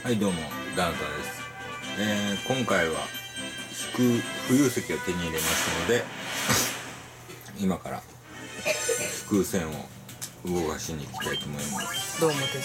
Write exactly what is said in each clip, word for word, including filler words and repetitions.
はいどうもダナタです、えー、今回は引く浮遊石を手に入れましたので今から引く線を動かしに行きたいと思います。 どうもテスです。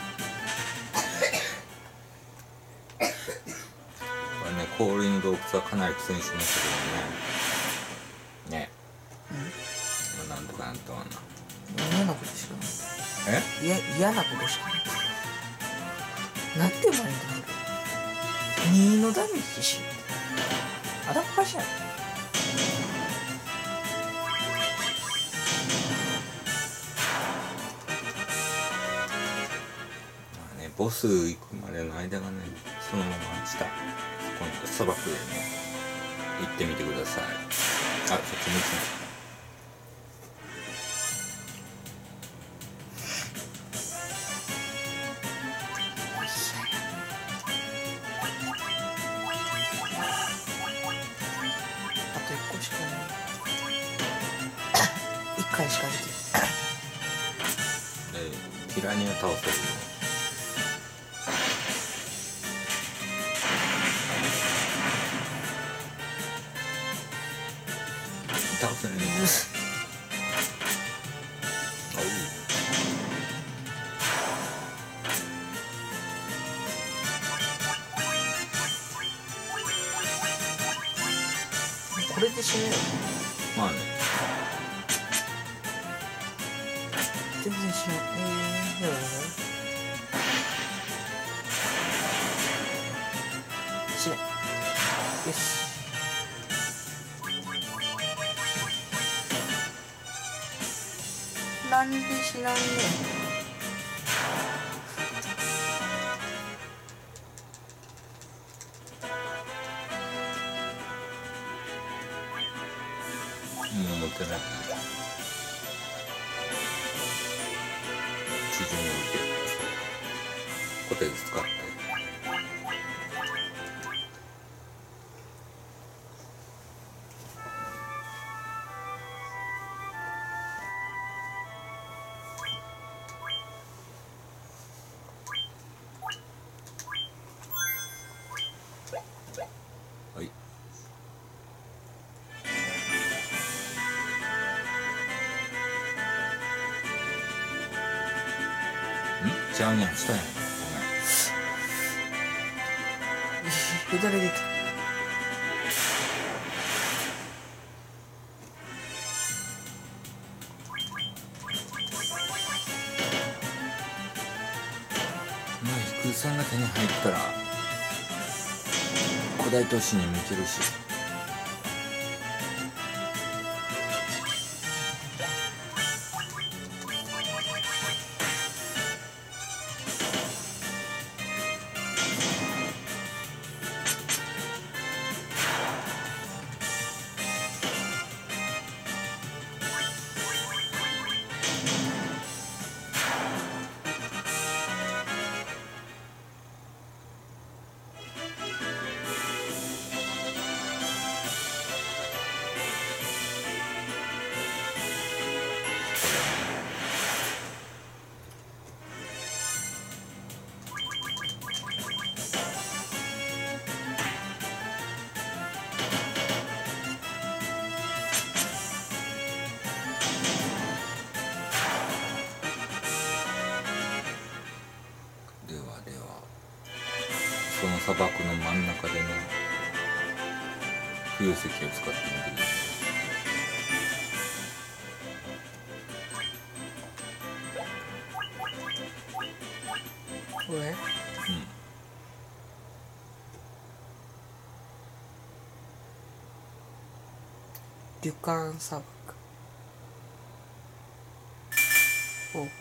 これね、氷の洞窟はかなり苦戦しましたけどねねうんなんとかなんとかな嫌なことしかない。 えいや嫌なことしかない。なんて前になるにのダメージしよう。あらっかしやん。 ボス行くまでの間がね、そのまま下、今度砂漠へね、行ってみてください。あ、そっち向きね。 あといっこしかない。いっかいしかできない。で、ティラニア倒せるの。倒せるね。おう。 これで死ねよ。 まあね。 全然死ない。えー、やばいやばい。死ね。よし。なんで死なんねん。 もう持ってない。地上に置いてコテージ使ってはい。んちゃうねん、下やん。 よだれ出た。 まあ飛空船が手に入ったら古代都市に向けるし。ではではその砂漠の真ん中でね浮遊石を使ってみてください。 これうんデュカン砂漠。おめっ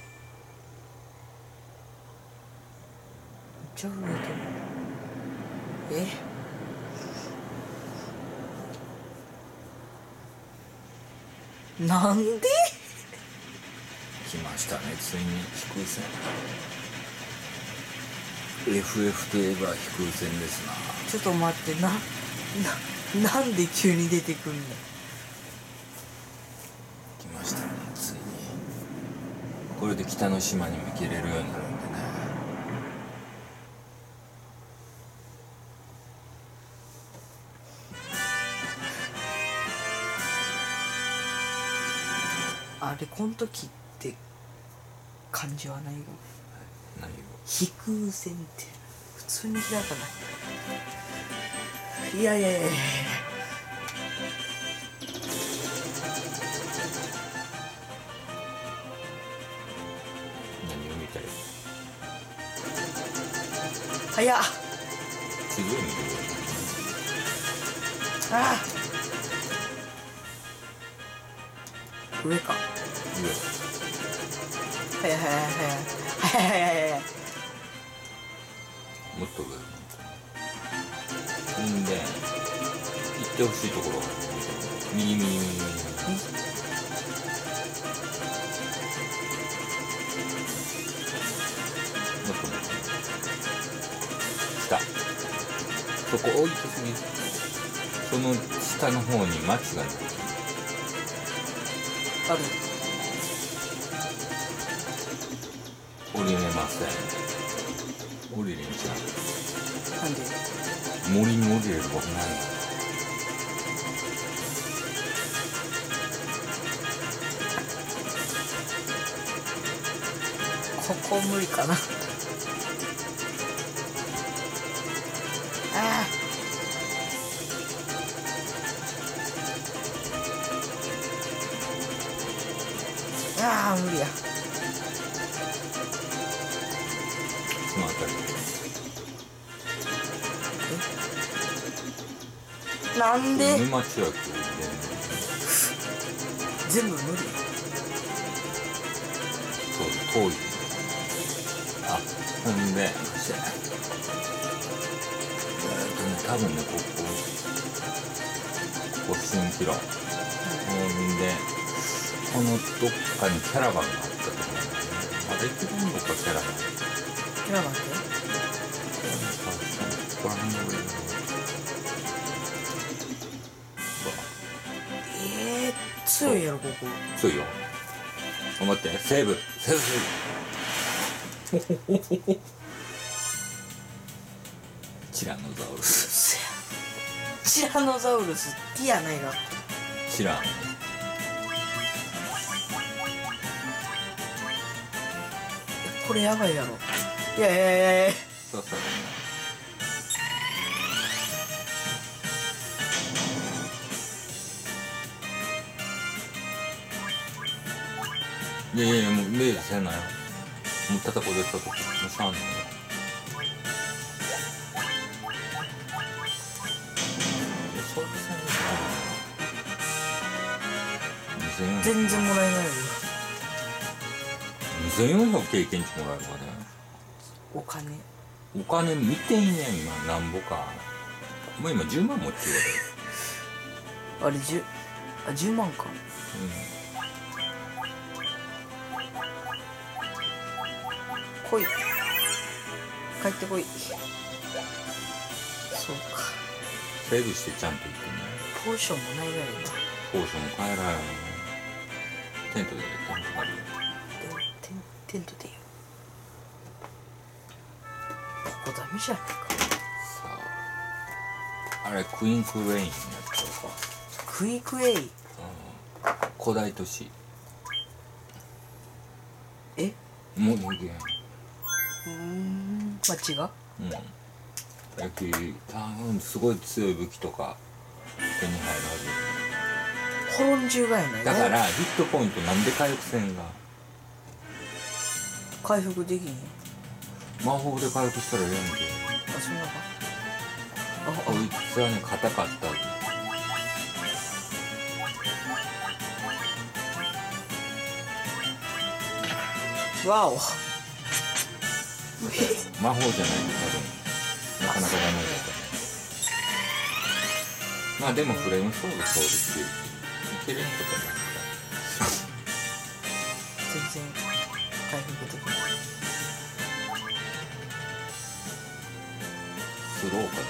ちゃ増えてる。えなんで来ましたね、ついに飛空船。 エフエフ といえば飛空船ですな。 ちょっと待って、な、な、なんで急に出てくんの。 来ましたね、ついに。これで北の島にも行けれるようになるんでね。 れこの時って漢字はないよ。 何を飛空線って普通に開かない。いやいやいやいや何を見たい早っ。 地図を見るああ上か。 上早い早い早い早い早い早い。 もっと上ほんで行ってほしいところが右右右右右もっともっと下そこ置いてすぎその下の方に町がないある。 降りれません降りれんじなんで。 ゃん森に降りれることないここ無理かな。ああああ無理や。 そのあたりなんで沼地は全部無理。 そう遠いあほんでえーっとね多分ねここここ蜃気楼ほんでこのどっかにキャラバンがあったと思うまだ行けるのかキャラバンキャラバンってここら辺の上にええー、強いやろここ。 強いよ頑張ってセーブセーブセーブチラノザウルスティラノザウルスティアないが。 知らんこれやばいやろ。いやいやいやいや。 そうそういやいやいやもう目せんなよもう叩こうで叩こうもうしゃあないよいやそれせんのにせんえん全然もらえないよ。 にせんよんひゃく経験値もらえるからねお金。 お金見ていいねん今なんぼかもう今じゅうまん持ってるあれじゅうあじゅうまんか。 よ来い帰ってこい。そうか。 セーブしてちゃんと行ってねポーションもないぐらいな。 ポーションも変えられないテントでテントあるよテンテントでいいよ。ここダメじゃないか。 さああれクイーンクレインやっちゃうかクイクエイ。 古代都市えもう人間うーん町が。 うんやき多分すごい強い武器とか手に入るは滅んじゅうがやないずだからヒットポイントなんで回復せんが回復できんよ。 魔法で回復したらええやんけあそんなか。 こいつはね硬かったあわお。 魔法じゃないと多分なかなかダメだったねまあでもフレームソードそうですよいけるんことはないか全然回復できない。 スローかなんか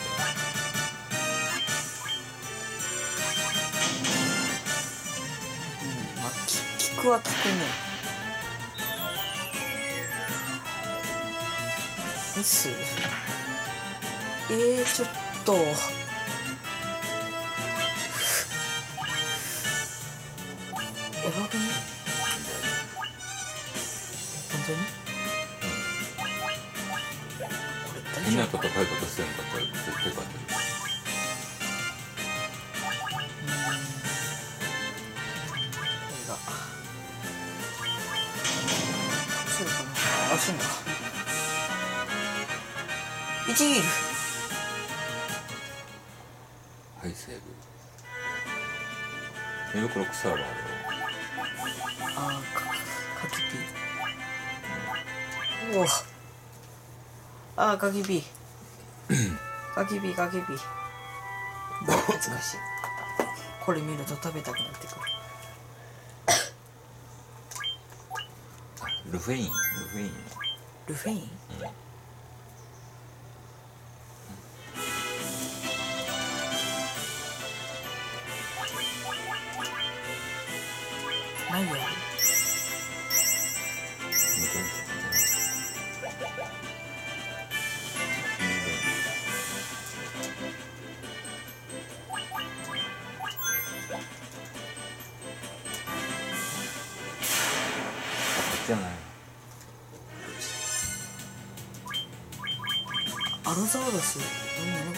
うんまあき効くは効くね。ミス。えー、ちょっとやばくね。 変な戦い方してんかったら絶対勝てる。 そうかな。あ、そうだ。一ギル。 はいセーブ。寝袋草はあるよ。 あーかかきピー。おお。あーかきピー。かきピーかきピー。懐かしい。これ見ると食べたくなってくる。 ルフェインルフェインルフェイン、うん、何やる？ じゃない。 アロザウルス、何やねこれ。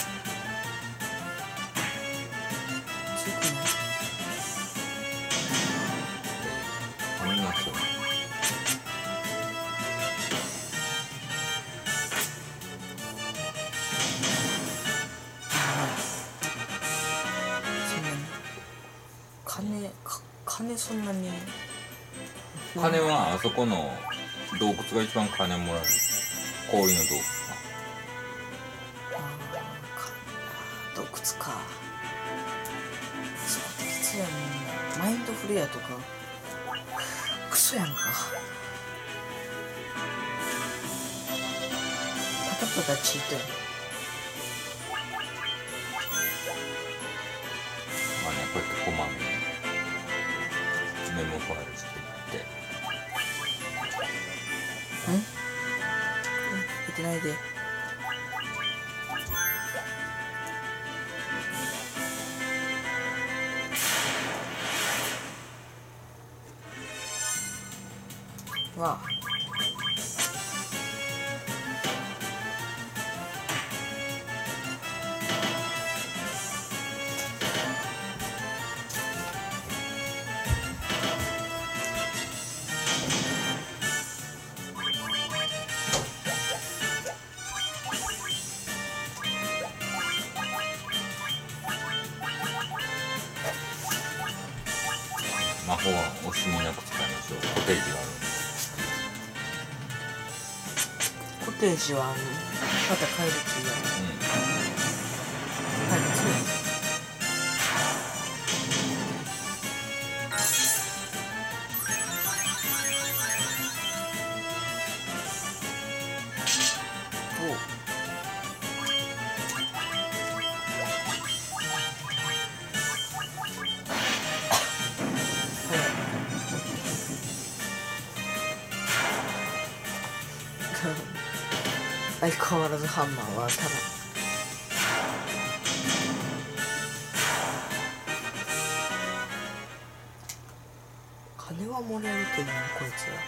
強くない？ ありますよ。 そんなに金か金そんなに金はあそこの洞窟が一番金もらえる。氷の洞窟。 洞窟か。そこってきついやん。マインドフレアとかクソやんか。パタパタチートやん。 まあね、こうやってこまめにメモファイルしていって。 ん？うん、見てないで。わあ。 魔法は惜しみなく使いましょう。コテージがあるんで。 コテージはまた帰る気や。 うん。 帰る気や。おう。相変わらずハンマーはただ金は盛り上げてるなこいつは。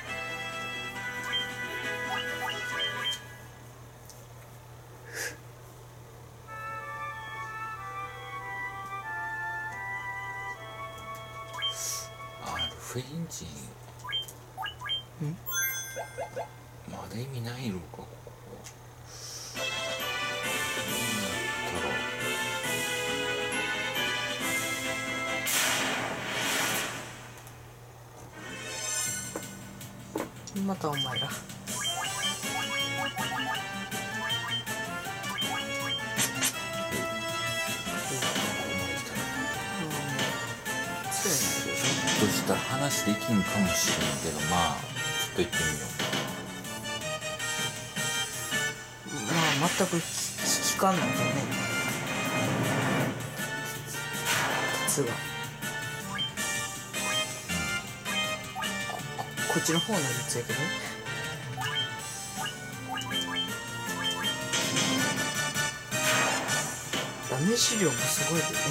あルフェインジンんまだ意味ないのかここ。 またお前ら。 ちょっとした話できんかもしれんけど、まあちょっと行ってみよまあ全く聞かんのでね。鉄がこ, こっちの方のやつやけどね。ダメージ量もすごいでね。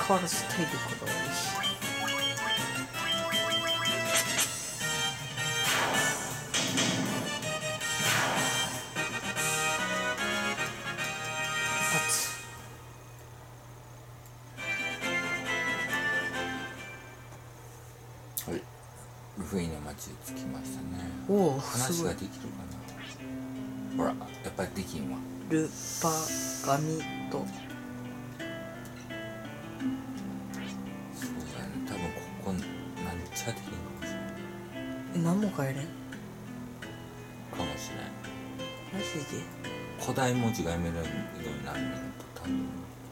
変わらず体力が悪いし。 はい、ルフィの町に着きましたね。 おお、 話ができるかな。ほら、やっぱりできんわ。 ルパガミと。 そうだね、多分ここなんちゃできんかもしれない。 え、何も変えれん？ かもしれない。 マジで？ 古代文字が読めるようになるのと多分。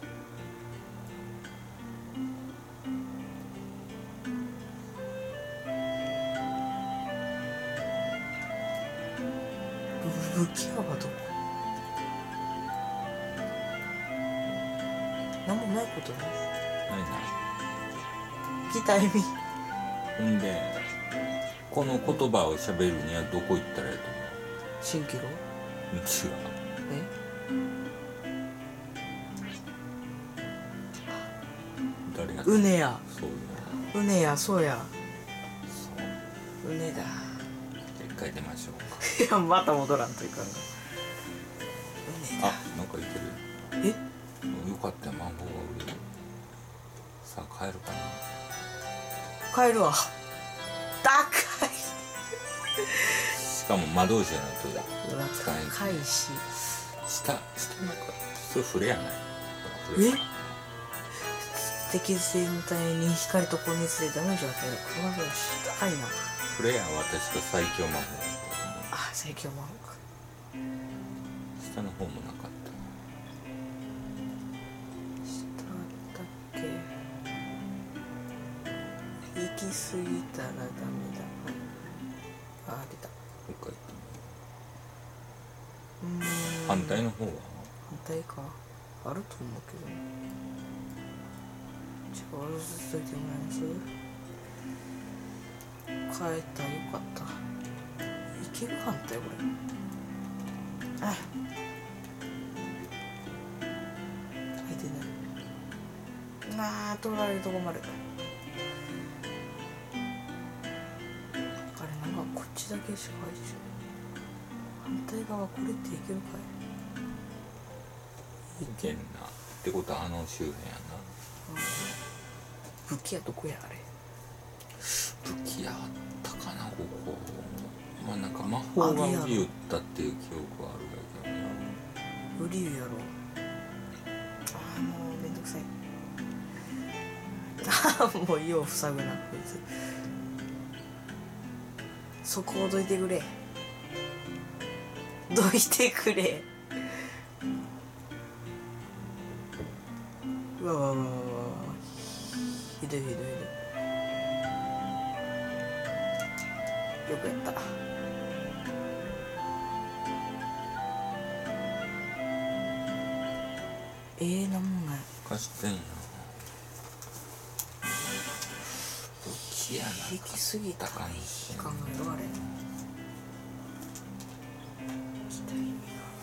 武器屋はどこ？何もないことない。 ないな。 来た意味。 ほんでこの言葉を喋るにはどこ行ったらいいと思蜃気楼？ う？違う。 え？ 誰や？ うねや。 そううねや、そうや。 そう。 うねだ。 一回出ましょうか。 いや、また戻らんといかんが。 あ、なんかいける。 え？ よかったよ、マンゴーが売れる。さあ帰るかな。 帰るわ。高い。 しかも魔導士の音だ。 うわ、 使えん。 高いし。 下、下なんかそれフレやない。ほらフレ。 え？敵全体に光と高熱でダメージを与えるクマ同士。高いな。 フレや私が最強魔法だと思う。 あ、最強魔法か。 下の方もなかった。 下だっけ。行き過ぎたらダメだ。あ、出た。 もう一回行ってうーん。 みよう。反対の方は反対か。あると思うけど。じゃあ、おろしといてもらえます？変えたらよかった。いける反対これ。あ。入ってない。なあ、取られるとこまで。あれ、なんかこっちだけしか入ってない。反対側これっていけるかい？ いけんな。ってことはあの周辺やな。 武器屋どこやあれ？ 武器屋あったかなここ。まあなんか魔法が売り売ったっていう記憶はあるんだけどな。 売りやろ。ああ、もうめんどくさい。ああ、もうよう塞ぐなこいつ。そこをどいてくれ。どいてくれ。うわわわわわわ。ひどいひどいひどい。よくやった。えー、なんもない。 貸してんや。武器屋な行き過ぎたかもしれん考えろあれ。来た意味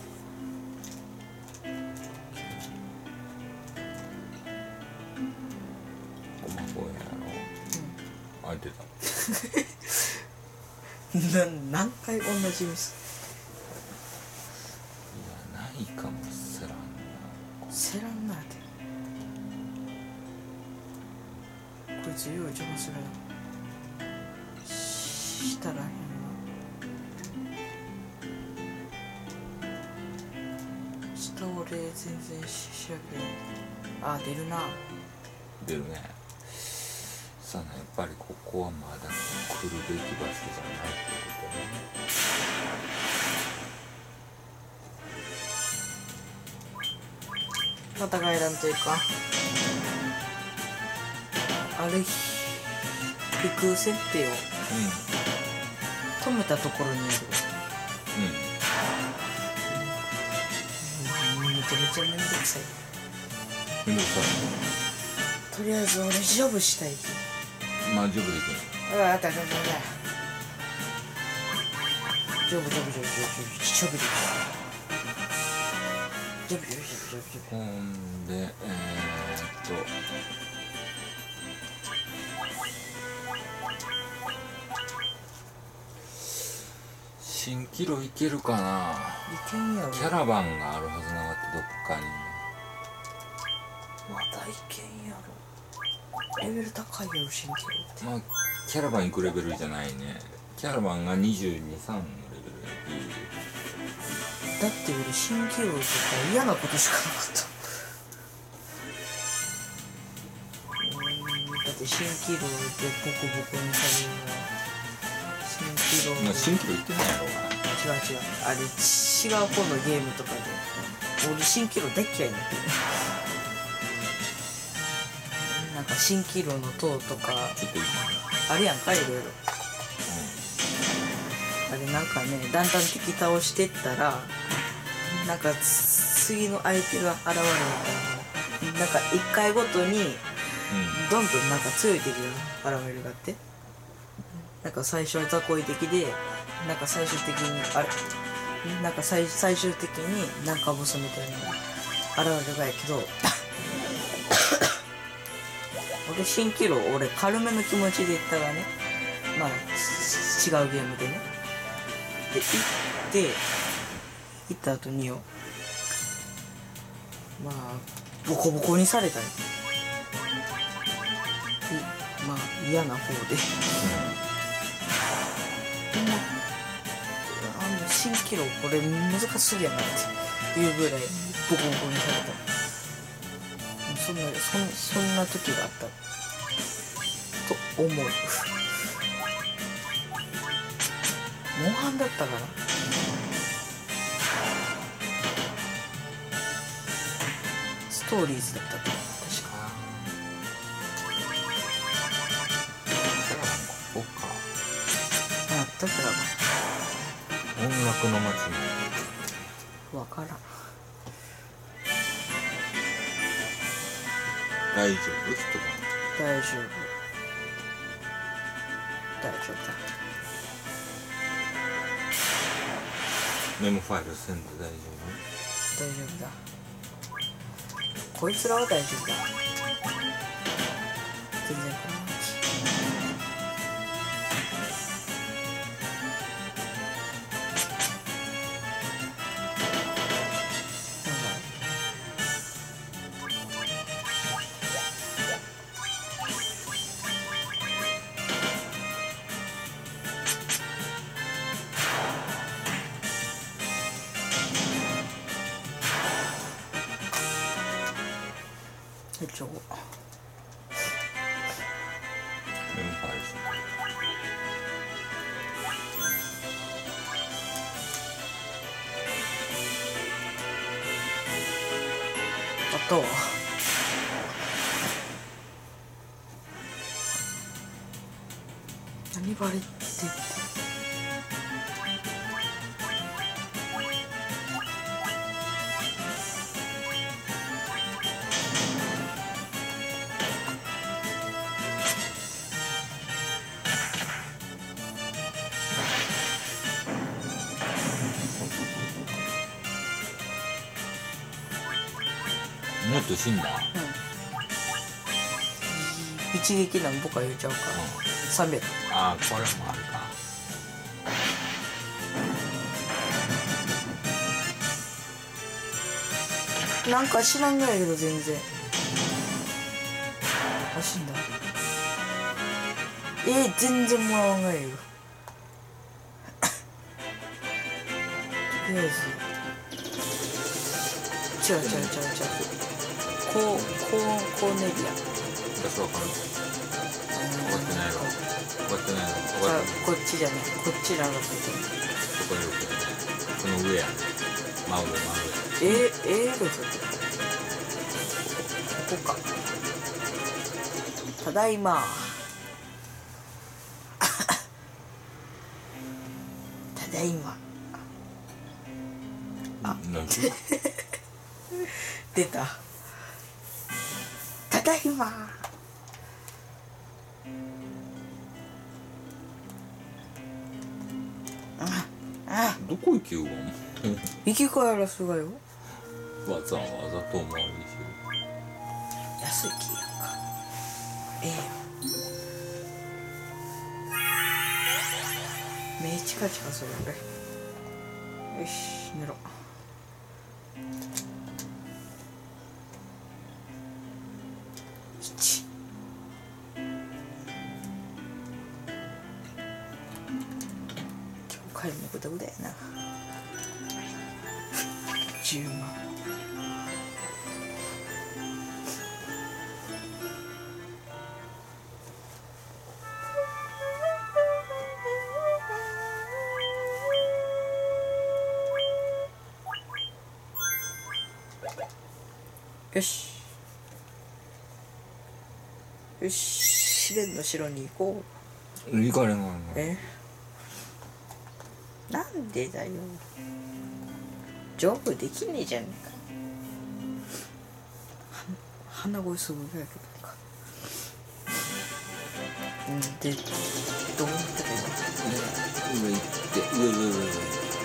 ごまごやろ。あ、出た。 が。な何回同じミス。 いや、ないかもしらんな。 せらんなって。こいつよう邪魔するな。したらへんな。下俺全然仕上げない。あ、出るな。 出るね。さあね、やっぱりここはまだ来るべき場所じゃないって戦えらんというか。あれ、飛空設定をことね。 止めたところにある。 うん。うん。 めちゃめちゃめんどくさい。 めんどくさとりあえず俺ジョブしたい。 い。まあ、ジョブできうわ、あったあったあった。ジョブジョブジョブジョブジョブジョブジョブジョブジョブジョブジョブジョブ。 る。ほんで、えー、っと、 蜃気楼行けるかな。 いけんやろ。 キャラバンがあるはずなかったどっかに。 まだいけんやろ。レベル高いやろ蜃気楼って。 まあキャラバン行くレベルじゃないね。キャラバンがにじゅうに、さんのレベルやき。 だって俺蜃気楼とか嫌なことしかなかった。うーん、だって蜃気楼でボコボコにされるのは蜃気楼まあ蜃気楼行ってないやろうが。 違う違う、あれ違う方のゲームとかで俺蜃気楼大っ嫌いになってる。なんか蜃気楼の塔とかちょっといいあるやんかいろいろ。あれなんかねだんだん敵倒してったらなんか次の相手が現れるからなんか一回ごとにどんどんなんか強い敵が現れるがあって、なんか最初は雑魚い敵でなんか最終的にあれなんか 最, 最終的になんかボスみたいなのが現れるがやけど俺蜃気楼俺軽めの気持ちで行ったがね、まあ違うゲームでねで行って行った後によまあボコボコにされたね。まあ嫌な方であの蜃気楼これ難しすぎやなっていうぐらいボコボコにされた。そんなそんそんな時があったと思う。モンハンだったかな。ストーリーズだったと思う確か。 キャラバンここか。 あったから音楽の街にわからん。 大丈夫人大丈夫大丈夫だ。 メモファイルせんで大丈大丈夫だ。こいつらは大丈夫だ。全然このえっと夫メモファイルせんあとは何バレってもっと死んだ。 うん一撃なんぼか言うちゃうか、 うんさんびゃく。 ああこれもあるか。 なんか知らんぐらいやけど全然あ死んだ。えー、全然もらわんがやけどとりあえず違う違う違う違うこうこうこうネリア私わかる。終わってないわ。終わってないの。終じゃあわってこっちじゃないこっちらがこっそこに置く。その上やね。真上真ちえー、えー、どうぞここか。ただいまただいま上。なんで？ 出たただいまああどこ行きようが生き返らすがよ。 わざわざ遠回りし安い気やんかええよ目チカチカする俺よし寝ろ。いち今日帰るのぐだぐだやな。じゅうまん。よしよし、試練の城に行こう。 行かれんがな。 えなんでだよ、丈夫できねえじゃねえか。鼻声すごいやけどなんか。うんでどうなったか上行って上上上上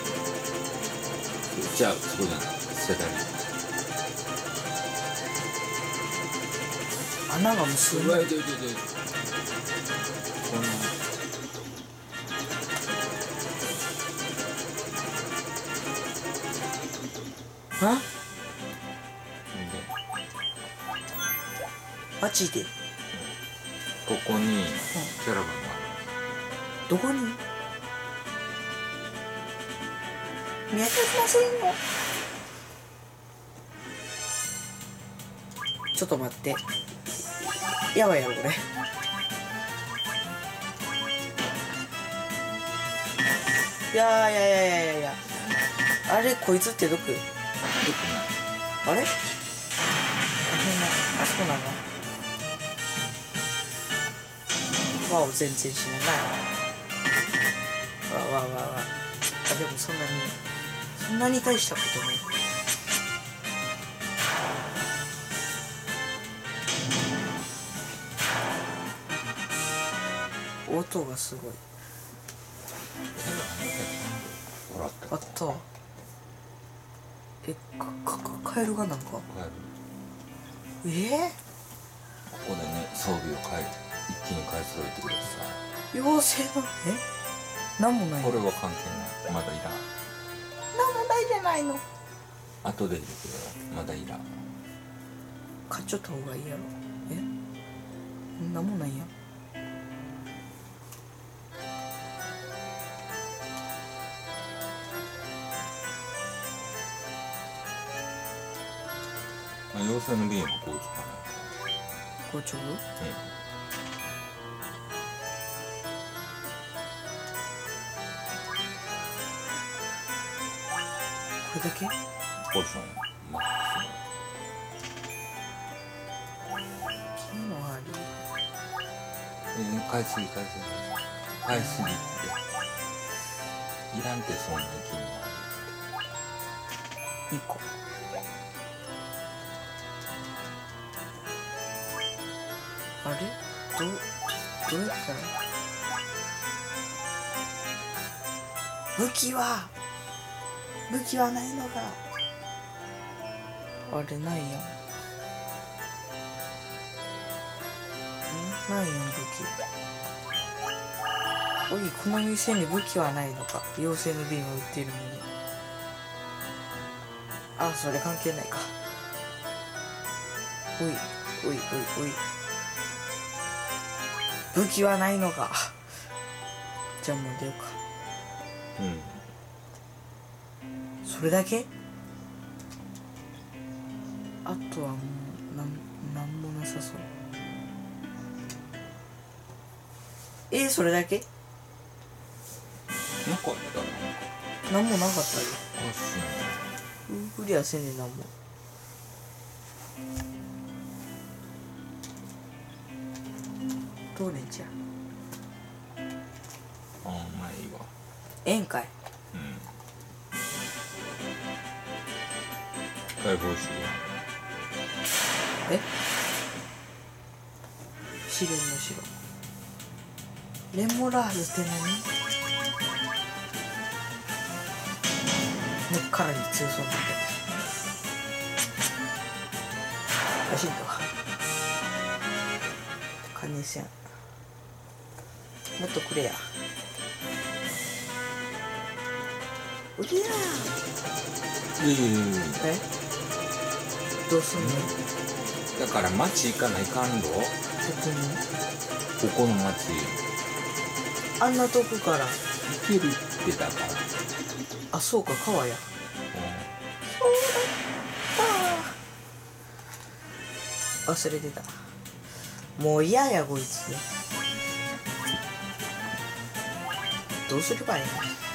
じゃあそこじゃない下だね。 穴が結んでうわいていていてこんなあんでマジでここにキャラバンがどこに見当たりませんよ。ちょっと待って、やばいやろこれ。いやーいやいやいやいやいや、あれこいつってどこ？ ある。 あれ？あ、変な、あそこなの。わお全然しないな。わわわわ。あでもそんなにそんなに大したことない。音がすごい。 ほらあったあったえかかかカエルがなんか帰る。 えー、 ここでね装備を変え一気に買い揃えてくださ妖精のえなんもないい。これは関係ない。まだいらん。 なんもないじゃないの。 後でいるけどまだいらん。 買っちゃった方がいいやろ。えなんもないやん。 まあ、妖精のビームこう使わない校長と。 これだけポーションマック金の針スの。えー、買いすぎ買いすぎ買いすぎっていらんってそんなに金のにこあれどうどうやったら武器は武器はないのか。あれないやん。んないやん武器。おいこの店に武器はないのか。妖精の瓶を売っているのに。あそれ関係ないか。おいおいおいおい武器はないのか。じゃあもう出ようか。 うんそれだけ？あとはもうなんなんもなさそう。えー、それだけ？ なかったな。 なんもなかったよ。 おかしいな。 クリアせんねんなんも。どうねんじゃ。 ああまあいいわ。 ええんかい。 うん解放しえ試練の城。レモラーズって何？根っからに強そうなんだけど。らしいんだわ。金せん。もっとくれや。 おりゃいやいやいやいやえどうすんの？ だから町行かないかんろ。 どこに？ ここの町あんな遠くから。 行けるってだから。 あ、そうか、川や。 う忘れてた。もう嫌やこいつ。どうすればいいの？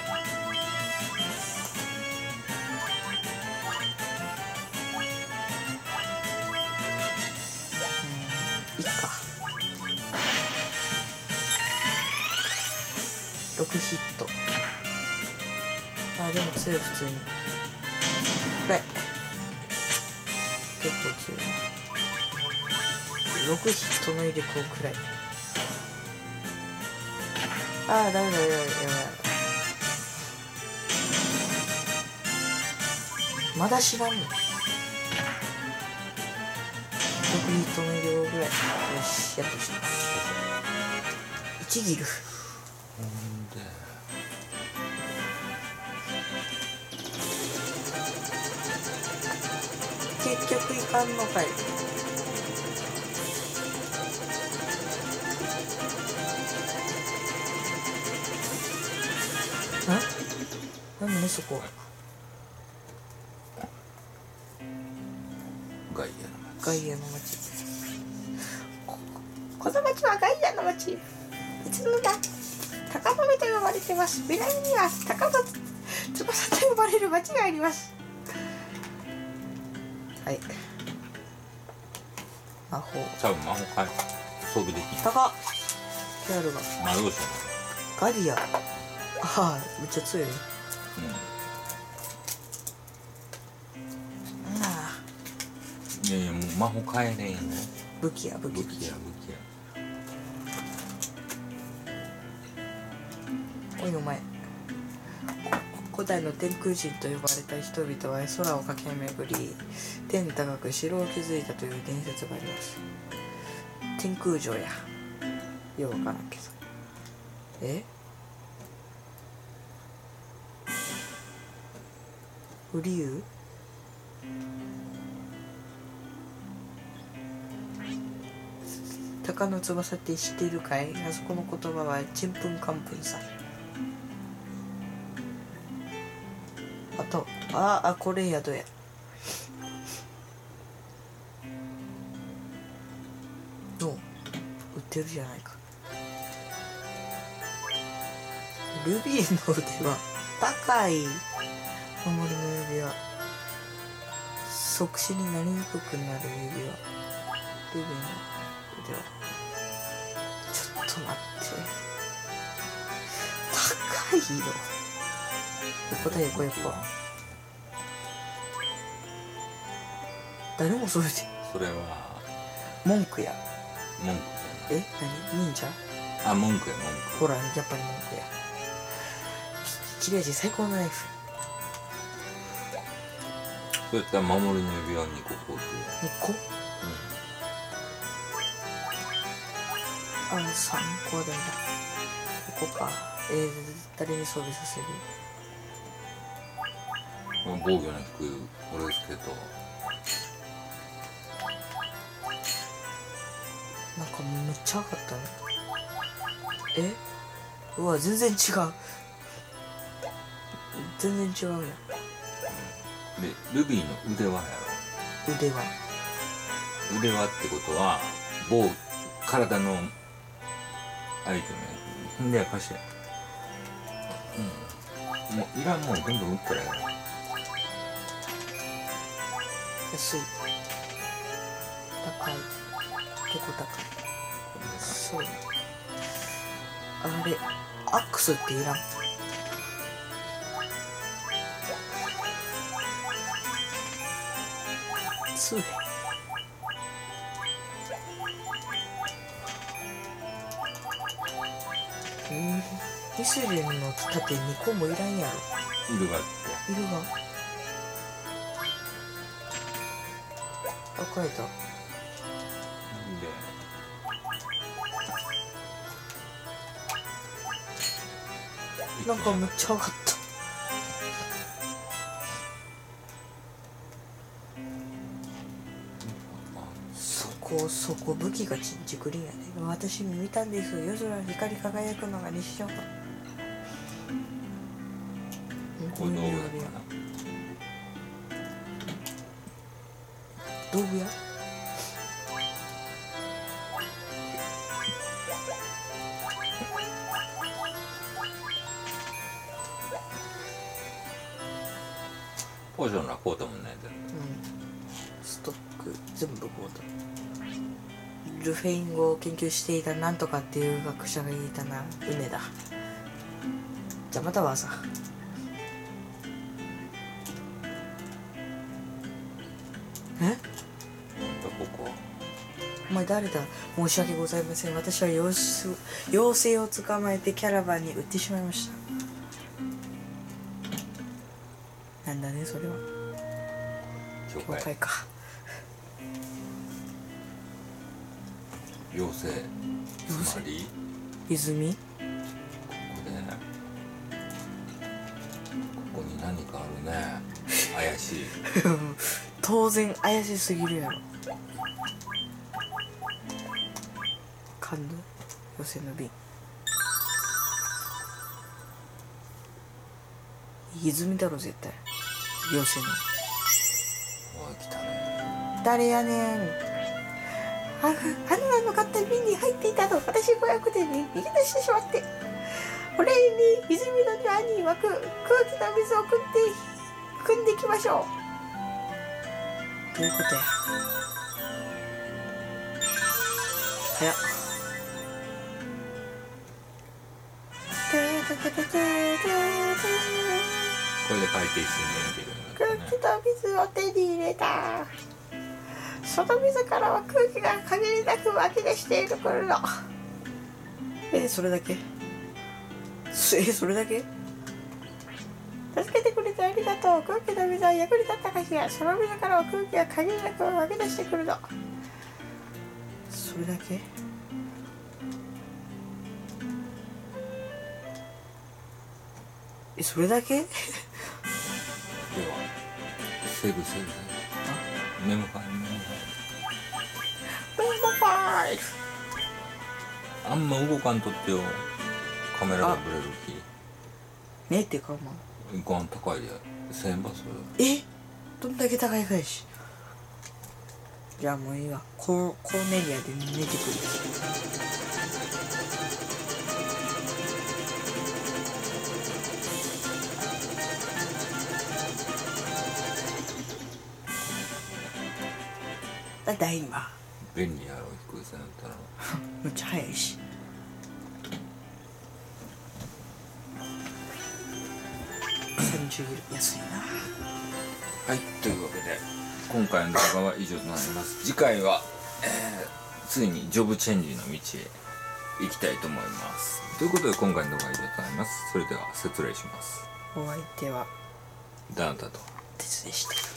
いっか。ろくヒット。あ、でも強い、普通に。これ結構強い。ろくヒットの入れ子くらい。あー、ダメだ、ダメだ、やばい。まだ知らんの？ろくヒットの入れ子ぐらい。よし、やっとした。いちギル。 ほんで結局いかんのかい。な何ねそこ。 ガイアの町。 ガイアの町。ここの町はガイアの町。いつのだ高野目と呼ばれてます。南には高野翼と呼ばれる町があります。はい。魔法。 多分魔法変え装備できん。 高っ。やるが。 魔導士ガリア。ああ、めっちゃ強いね。 うん。 なあ。 いやいやもう魔法変えれんよ。 武器や武器。 武器や武器や。 おいお前。古代の天空人と呼ばれた人々は空を駆け巡り天高く城を築いたという伝説があります。天空城やようわからんけど。えフリュウ鷹の翼って知っているかい？あそこの言葉はちんぷんかんぷんさ。あとああこれ宿や。どう売ってるじゃないか。ルビーの腕は高い。守りの指輪即死になりにくくなる指輪。ルビーの腕はちょっと待って高いよ。横だ横横。誰もそれでそれは文句や。 文句え何忍者？ じゃない。あ、文句や文句。 ほらやっぱり文句や。切れ味最高のナイフ。 そうやったら守りの指輪にここうと。 にこ？あ、さんこはダメだ。ここか。えー、誰に装備させる？ うん、防御の低い俺ですけど。 なんかめっちゃ上がったね。え？うわ全然違う。全然違うやん。 でルビーの腕輪やろ。 腕は腕輪ってことは某体のアイテムや。んでやかしや。うん。もういらんもん全部売ったらやろ。 安い。高い。結構高い。そう。あれアックスっていらん。杖。うんミスリンの盾にこもいらんやろ。 いるがっているがあ変えた。 でなんかめっちゃ上がった。 こそこ武器がちんちくりんやで。私見たんです。夜空に光り輝くのが日常。 これ道具やか道具屋。 ポーションなこうともないで。 うん、ストック全部こうと。ルフェイン語を研究していたなんとかっていう学者がいたな。梅だ。じゃあまたは朝。え？ なんだここは。 お前誰だ。申し訳ございません。私は妖精妖精を捕まえてキャラバンに売ってしまいました。なんだねそれは。 教会。 教会か。 妖精。つまり泉。 ここでここに何かあるね。怪しい。 当然怪しすぎるやろ。感動妖精の瓶。泉だろ絶対。妖精の。 おい来たね。 誰やねん。あ、花が向かった瓶に入っていたの。私ごひゃくでに逃げ出してしまって。お礼に泉の庭に湧く空気の水を汲んで汲んでいきましょう。どういうことや。早っ。 これで海底水面に行けるようにな空気と水を手に入れた。その水からは空気が限りなく湧き出しているくるの。え、それだけ？そえ、それだけ？助けてくれてありがとう。空気の水は役に立ったかしら。その水からは空気が限りなく湧き出してくるの。それだけ？え、それだけ？ ではセーブセーブセーブ。メモファイルメモファイル。 メモファイル。 あんま動かんとってよ。カメラがブレるねえってかお前。 気。ガン高いでせんえんばそれ。え？どんだけ高いかいし。じゃあもういいわ。ココーネリアで寝てくる。だだいま。 便利やろ低い線だったら。 むっちゃ早いし。さんじゅうユーロ安いな。 はい、というわけで今回の動画は以上となります。次回は、えー、ついにジョブチェンジの道へ行きたいと思います。ということで今回の動画は以上となります。それでは失礼します。 お相手はダンタと鉄でした。